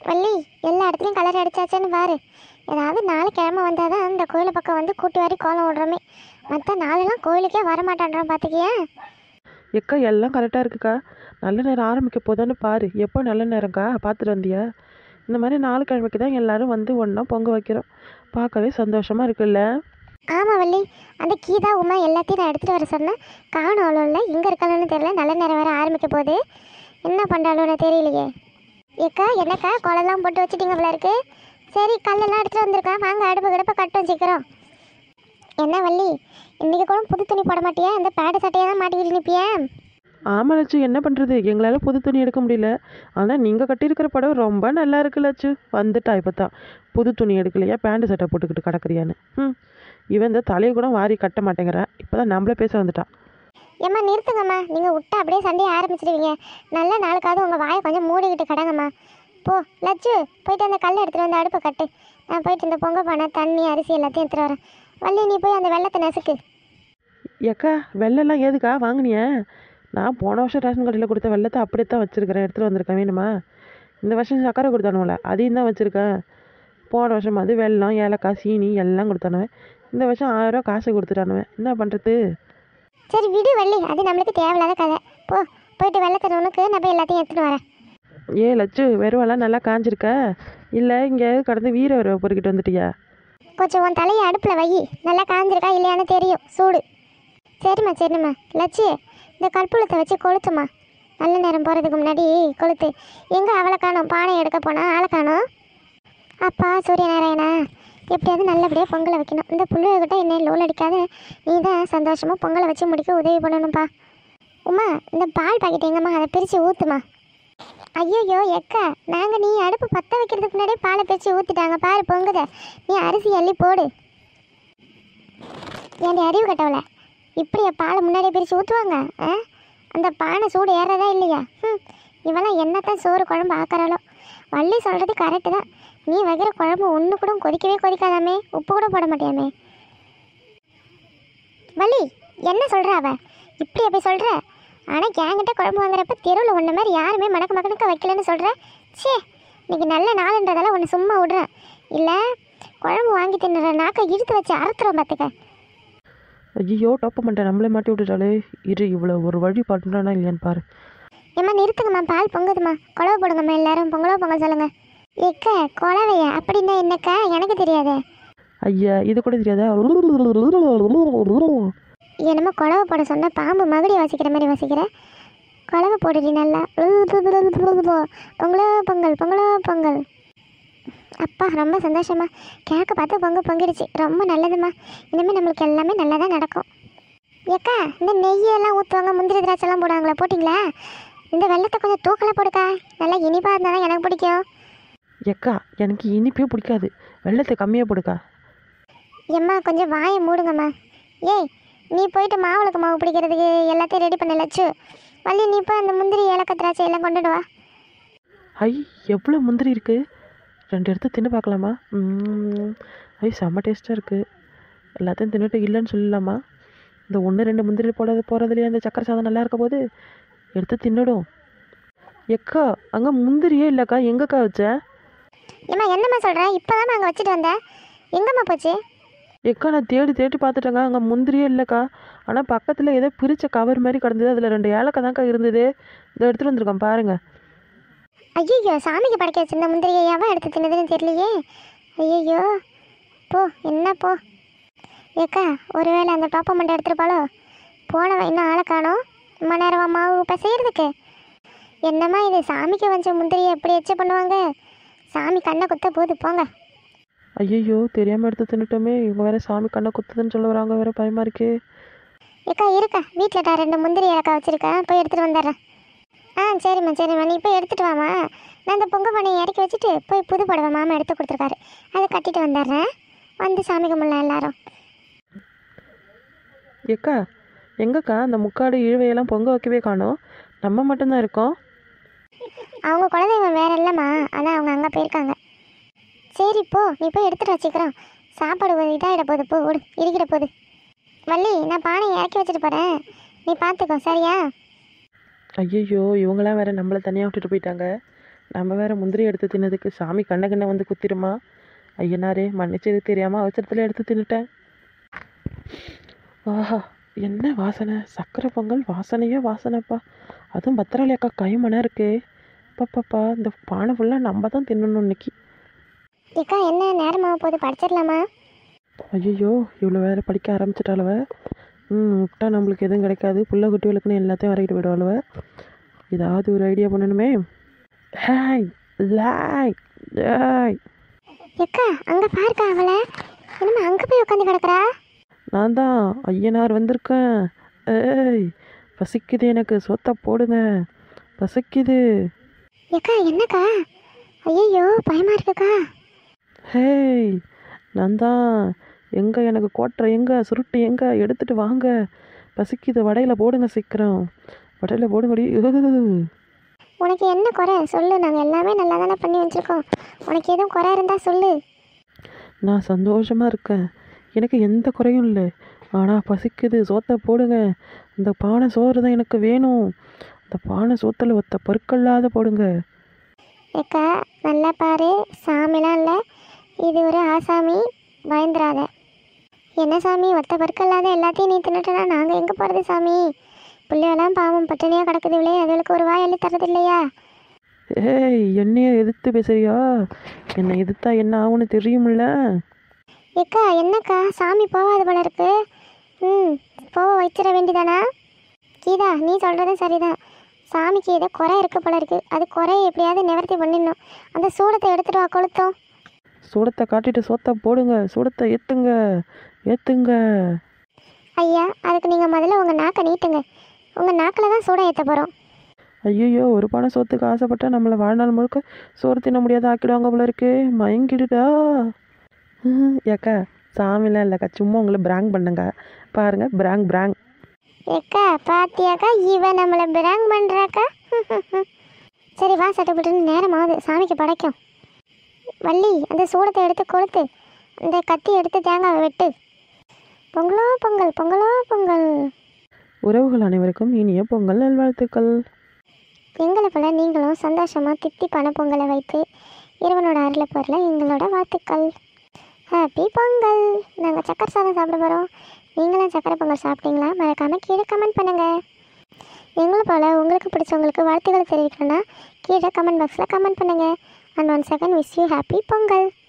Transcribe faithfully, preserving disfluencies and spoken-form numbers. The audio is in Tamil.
வள்ளி, எல்லா இடத்துலையும் கலர் அடிச்சாச்சுன்னு பாரு. ஏதாவது நாலு கிழமை வந்தால் தான் அந்த கோயிலை பக்கம் வந்து கூட்டி வாரி கோலம் விடுறோமே. மற்ற நாளெல்லாம் கோயிலுக்கே வரமாட்டான்றோம் பார்த்துக்கியா? எக்கா எல்லாம் கரெக்டாக இருக்குக்கா. நல்ல நேரம் ஆரம்பிக்க போதான்னு பாரு. எப்போ நல்ல நேரம்க்கா பார்த்துட்டு வந்தியா? இந்த மாதிரி நாலு கிழமைக்கு தான் எல்லோரும் வந்து ஒன்றா பொங்க வைக்கிறோம். பார்க்கவே சந்தோஷமாக இருக்குல்ல? ஆமாம் வள்ளி, அந்த கீதா உமா எல்லாத்தையும் நான் எடுத்துகிட்டு வர சொன்னேன். காணும் அவ்வளோ எங்கே இருக்காளுன்னு தெரியல. நல்ல நேரம் வேறு ஆரம்பிக்க போகுது. என்ன பண்ணுறாளோன்னு தெரியலையே. ஏக்கா என்னக்கா கோலெல்லாம் போட்டு வச்சுட்டிங்க போல இருக்கு. சரி, கல்லெல்லாம் எடுத்துகிட்டு வந்திருக்கேன். வாங்க அடுப்பு கிடப்ப கட்டும் சீக்கிரம். என்ன வள்ளி, இன்றைக்கி கூட புது துணி போட மாட்டியா? இந்த பேடு சட்டையை தான் மாட்டிக்கிட்டு நிற்பியா? ஆமாம் லட்சு, என்ன பண்ணுறது, எங்களால் புது துணி எடுக்க முடியல. ஆனால் நீங்கள் கட்டியிருக்கிற படம் ரொம்ப நல்லா இருக்கு லட்சு. வந்துட்டா இப்போ தான் புது துணி எடுக்கலையா, பேண்ட் சட்டை போட்டுக்கிட்டு கிடக்குறியான்னு. ம் இவன் இந்த தலையை கூட வாரி கட்ட மாட்டேங்கிறா. இப்போ தான் நம்மளே பேச வந்துட்டான். ஏம்மா நிறுத்துங்கம்மா, நீங்கள் விட்டா அப்படியே சண்டையை ஆரம்பிச்சிடுவீங்க. நல்ல நாளுக்காவது உங்கள் வாயை கொஞ்சம் மூடிக்கிட்டு கடங்கம்மா. போ லட்சு, போயிட்டு அந்த கல்லை எடுத்துகிட்டு வந்து அடுப்பை கட்டு. நான் போயிட்டு இந்த பொங்க பானை தண்ணி அரிசி எல்லாத்தையும் எடுத்துகிட்டு வரேன். வள்ளி, நீ போய் அந்த வெள்ளத்தை நசுக்கு. ஏக்கா வெள்ளெல்லாம் ஏதுக்கா வாங்கினிய? நான் போன வருஷம் ரேஷன் கடையில் கொடுத்த வெள்ளத்தை அப்படியே தான் வச்சுருக்கிறேன். எடுத்துகிட்டு வந்திருக்கேன். வேணுமா? இந்த வருஷம் சக்கரை கொடுத்தானுவல, அதையும் தான் வச்சுருக்கேன். போன வருஷம் அது வெல்லம் ஏலக்காய் சீனி எல்லாம் கொடுத்தானுவேன். இந்த வருஷம் ஆயிரம் ரூபா காசு கொடுத்துட்டானுவேன். என்ன பண்ணுறது? சரி விடு வள்ளி, அது நம்மளுக்கு தேவையில்லாத கதை. போ, போயிட்டு வெள்ளத்தை உனக்கு நான் போய் எல்லாத்தையும் எடுத்துகிட்டு வரேன். ஏ லட்சு, வெறுவெல்லாம் நல்லா காஞ்சிருக்க இல்லை இங்கே கடந்து வீர வரவை பொறுக்கிட்டு வந்துட்டியா? கொஞ்சம் உன் தலையை அடுப்பில் வை. நல்லா காஞ்சிருக்கா இல்லையான்னு தெரியும் சூடு. சரிம்மா சரிம்மா. லட்சு, இந்த கற்பூரத்தை வச்சு கொளுத்துமா. நல்ல நேரம் போகிறதுக்கு முன்னாடி கொளுத்து. எங்கே அவளை காணும்? பானை எடுக்க போனால் ஆளை காணும். அப்பா சூரியநாராயணா, எப்படியாவது நல்லபடியாக பொங்கலை வைக்கணும். இந்த புள்ளைகிட்ட என்ன லோல் அடிக்காத. நீ தான் சந்தோஷமாக பொங்கலை வச்சு முடிக்க உதவி பண்ணணும்ப்பா. உமா, இந்த பால் பாக்கெட் எங்கம்மா? அதை பிரித்து ஊற்றுமா. ஐயோயோ எக்கா, நாங்கள் நீ அடுப்பு பற்ற வைக்கிறதுக்கு முன்னாடியே பாலை பிரித்து ஊற்றிட்டாங்க பாரு பொங்குத. நீ அரிசி அள்ளி போடு. ஏன் அறிவு கட்டவளை, இப்படியா பாலை முன்னாடியே பிரித்து ஊற்றுவாங்க? ஆ, அந்த பானை சூடு ஏறதா இல்லையா? ம் இவெல்லாம் என்னத்தான் சோறு குழம்பு ஆக்குறாளோ. வள்ளி சொல்கிறது கரெக்டு தான். நீ வைக்கிற குழம்பு ஒன்று கூட கொதிக்கவே கொதிக்காதாமே, உப்பு கூட போட மாட்டியாமே. வள்ளி, என்ன சொல்கிற அவ? இப்படியா போய் சொல்கிற? ஆனால் என்கிட்ட குழம்பு வாங்குறப்ப தெருவில் ஒன்று மாதிரி யாருமே மணக்க மக்கனுக்க வைக்கலன்னு சொல்கிற. சே, இன்னைக்கு நல்ல நாளுன்றதால ஒன்று சும்மா விடுறேன். இல்லை குழம்பு வாங்கி தின்னுற நாக்கை இழுத்து வச்சு அறுத்துறோம் பார்த்துக்க. ஐயோ டோப்ப மாட்டேன், நம்மளே மாட்டி விட்டுட்டாலே. இரு, இவ்வளோ ஒரு வழி பண்ணுறானா இல்லையான்னு பாரு. ஏம்மா நிறுத்துங்கம்மா, பால் பொங்குதுமா. குழவை போடுங்கம்மா, எல்லாரும் பொங்கலோ பொங்கல் சொல்லுங்கள். ஏக்க குழவையா அப்படின்னா என்னக்கா? எனக்கு தெரியாதே. ஐயா இது கூட தெரியாதா? என்னமோ குழவை போட சொன்னால் பாம்பு மகுடி வாசிக்கிற மாதிரி வாசிக்கிற. குழவை போடுறி நல்லா. பொங்கலோ பொங்கல் பொங்கலோ பொங்கல். அப்பா ரொம்ப சந்தோஷமா. கிழக்க பார்த்து பொங்க பொங்கிடுச்சு. ரொம்ப நல்லதுமா. இனிமேல் நம்மளுக்கு எல்லாமே நல்லா தான் நடக்கும். ஏக்கா, இந்த நெய்யெல்லாம் ஊற்றுவாங்க, முந்திரி திராட்சைலாம் போடுவாங்களா? போட்டிங்களா? இந்த வெள்ளத்தை கொஞ்சம் தூக்கலாக போடுக்கா. நல்லா இனிப்பாக இருந்தால் தான் எனக்கு பிடிக்கும். எக்கா, எனக்கு இனிப்பே பிடிக்காது, வெள்ளத்தை கம்மியாக போடுக்கா. எம்மா கொஞ்சம் வாயை மூடுங்கம்மா. ஏய், நீ போயிட்டு மாவுளுக்கு மாவு பிடிக்கிறதுக்கு எல்லாத்தையும் ரெடி பண்ண லட்சு. வள்ளி, நீ இப்போ அந்த முந்திரி ஏலக்காய் திராட்சை எல்லாம் கொண்டுட்டு வா. ஐ எவ்வளோ முந்திரி இருக்குது, ரெண்டு எடுத்து தின்னு பார்க்கலாமா? ஐ செம்ம டேஸ்ட்டாக இருக்குது. எல்லாத்தையும் தின்னுட்டு இல்லைன்னு சொல்லலாமா? இந்த ஒன்று ரெண்டு முந்திரி போடாத போகிறதுலையே அந்த சக்கரை சாதம் நல்லா இருக்க போது எடுத்து தின்னுடும். எக்கா, அங்கே முந்திரியே இல்லைக்கா, எங்கக்கா வச்ச? ஏம்மா என்னம்மா சொல்கிறேன்? இப்போ தான் அங்கே வச்சுட்டு வந்தேன். எங்கம்மா போச்சு? எக்கா, நான் தேடி தேடி பார்த்துட்டேங்க, அங்கே முந்திரியே இல்லைக்கா. ஆனால் பக்கத்தில் ஏதோ பிரித்த கவர் மாதிரி கிடந்தது, அதில் ரெண்டு ஏலக்காய் தான்க்கா இருந்தது. இதை எடுத்துகிட்டு வந்திருக்கேன் பாருங்கள். ஐயோ, சாமிக்கு படைக்க வச்சிருந்த முந்திரியை எவன் எடுத்து தின்னதுன்னு தெரியலையே. ஐயோ போ, என்ன போ. ஏக்கா, ஒருவேளை அந்த டோப்பை மட்டும் எடுத்துருப்பாளோ? போனவன் இன்னும் ஆளை காணோம். ரொம்ப நேரமா மாவு பிசைகிறதுக்கு. என்னம்மா இது, சாமிக்கு வச்ச முந்திரியை எப்படி எச்ச பண்ணுவாங்க? சாமி கண்ணை குத்த போது போங்க. ஐயோ தெரியாமல் எடுத்து தின்னுட்டோமே. இவங்க வேறு சாமி கண்ணை குத்துதுன்னு சொல்ல வராங்க, வேறு பயமாக இருக்கே. ஏக்கா இருக்கா, வீட்டில் நான் ரெண்டு முந்திரி ஏலக்காய் வச்சுருக்கேன், போய் எடுத்துகிட்டு வந்துடுறேன். ஆ சரிம்மா சரிம்மா, நீ போய் எடுத்துகிட்டு வாமா. நான் இந்த பொங்க பானையை இறக்கி வச்சுட்டு போய் புது புடவை மாமா எடுத்து கொடுத்துருக்காரு, அதை கட்டிட்டு வந்துடுறேன். வந்து சாமி கும்பிடலாம் எல்லாரும். ஏக்கா, எங்கக்கா அந்த முக்காடு இழுவையெல்லாம் பொங்க வைக்கவே காணோம், நம்ம மட்டும்தான் இருக்கோம். அவங்க குலதெய்வம் வேற இல்லைம்மா, ஆனால் அவங்க அங்கே போயிருக்காங்க. சரி போ, நீ போய் எடுத்துகிட்டு வச்சுக்கிறோம். சாப்பாடு இதாகிட போகுது, போ ஓடு, இருக்கிற போகுது. வள்ளி, நான் பானையை இறக்கி வச்சுட்டு போகிறேன், நீ பார்த்துக்கோ சரியா? ஐயோ இவங்களாம் வேறு நம்மளை தனியாக விட்டுட்டு போயிட்டாங்க. நம்ம வேற முந்திரி எடுத்து தின்னதுக்கு சாமி கண்ண கண்ண வந்து குத்திருமா. ஐயனாரே மன்னிச்சது, தெரியாமல் அவசரத்தில் எடுத்து தின்னுட்டேன். ஆஹா, என்ன வாசனை! சக்கரை பொங்கல் வாசனையே வாசனைப்பா. அதுவும் பத்திராளி அக்கா கைமணம் இருக்கே. பாப்பாப்பா, இந்த பானை ஃபுல்லாக நம்ம தான் தின்னணும் இன்னைக்கு. ஏக்கா என்ன நேரமாக போகுது, படிச்சிடலாமா? ஐயோ, இவ்வளோ வேற படிக்க ஆரம்பிச்சிட்டாளவ. ம் விட்டா நம்மளுக்கு எதுவும் கிடைக்காது. புள்ள குட்டிகளுக்குன்னு எல்லாத்தையும் வரைக்கிட்டு போயிடுவாளுவ. ஏதாவது ஒரு ஐடியா பண்ணணுமே. ஹாய் லாய் லாய். ஏக்கா அங்கே பாருக்கா அவளை, என்னம்மா அங்கே போய் உட்காந்து கிடக்குறா? நான் தான் ஐயனார் வந்திருக்கேன். ஏய், பசிக்குது எனக்கு, சோத்தா போடுங்க, பசிக்குது. ஏக்கா என்னக்கா? ஐயோ பயமா இருக்குக்கா. ஹேய், நான் தான். எங்கே எனக்கு கோட்டை எங்கே, சுருட்டு எங்கே, எடுத்துகிட்டு வாங்க, பசிக்குது. வடையில் போடுங்க சீக்கிரம், வடையில் போடுங்கடி. உனக்கு என்ன குறை சொல்லு, நாங்கள் எல்லாமே நல்லா தானே பண்ணி வச்சுருக்கோம். உனக்கு எதுவும் குறை இருந்தால் சொல்லு. நான் சந்தோஷமாக இருக்கேன், எனக்கு எந்த குறையும் இல்லை. ஆனால் பசிக்குது, சோத்தை போடுங்க. அந்த பானை சோறு தான் எனக்கு வேணும். அந்த பானை சோத்தில் ஒத்த பருக்கல்லாத போடுங்க. ஏக்கா நல்லா பாரு, சாமிலாம் இல்லை, இது ஒரு ஆசாமி, பயந்துராத. என்ன சாமி, ஒத்த பருக்கல்லாத எல்லாத்தையும் நீ தின்னுட்டனா நாங்கள் எங்கே போகிறது சாமி? பிள்ளையெல்லாம் பாவம் பட்டினியாக கிடக்குது, இல்லையே அதுகளுக்கு ஒரு வாய் அள்ளி தரது இல்லையா? ஏய், என்னைய எதிர்த்து பேசுறியா? என்னை எதிர்த்தா என்ன ஆகும்னு தெரியுமில்ல? ஏக்கா என்னக்கா, சாமி போகாத போல இருக்கு. ம் போக வச்சிட வேண்டிதானா? கீதா நீ சொல்கிறதும் சரிதான். சாமிக்கு ஏதோ குறை இருக்கு போல இருக்கு. அது குறையை எப்படியாவது நிவர்த்தி பண்ணிடணும். அந்த சூடத்தை எடுத்துட்டு வா, கொளுத்தோம். சூடத்தை காட்டிட்டு சோத்தை போடுங்க, சூடத்தை ஏற்றுங்க ஏற்றுங்க. ஐயா அதுக்கு நீங்கள் முதல்ல உங்கள் நாக்கை நீட்டுங்க. உங்கள் நாக்கில் தான் சூடம் ஏற்ற போகிறோம். ஐயோ, ஒரு பானை சோத்துக்கு ஆசைப்பட்டா நம்மளை வாழ்நாள் முழுக்க சோறு தின்ன முடியாத ஆக்கிடுவாங்க போல இருக்கு. மயங்கிடுடா. ஏக்கா சாமிலாம் இல்லைக்கா, சும்மா உங்களை பிராங் பண்ணுங்க. பாருங்க, பிராங் பிராங். ஏக்கா பாத்தியாக்கா, இவன் நம்மளை பிராங் பண்ணுறாக்கா. சரி வா, சட்டப்பட்டுன்னு நேரம் ஆகுது, சாமிக்கு படைக்கும். வள்ளி அந்த சூடத்தை எடுத்து கொளுத்து, அந்த கத்தி எடுத்து தேங்காய் வெட்டு. பொங்கலோ பொங்கல், பொங்கலோ பொங்கல். உறவுகள் அனைவருக்கும் இனிய பொங்கல் நல்வாழ்த்துக்கள். எங்களை போல நீங்களும் சந்தோஷமாக தித்திப்பான பொங்கலை வைத்து இறைவனோட அருளை பொருளை எங்களோட வாழ்த்துக்கள். ஹாப்பி பொங்கல். நாங்கள் சக்கரை சாதம் சாப்பிட போகிறோம். நீங்களும் சக்கரை பொங்கல் சாப்பிட்டீங்களா? மறக்காமல் கீழே கமெண்ட் பண்ணுங்கள். எங்களை போல் உங்களுக்கு பிடிச்சவங்களுக்கு வாழ்த்துக்களை தெரிவிக்கணும்னா கீழே கமெண்ட் பாக்ஸில் கமெண்ட் பண்ணுங்கள். And one second wish you happy Pongal.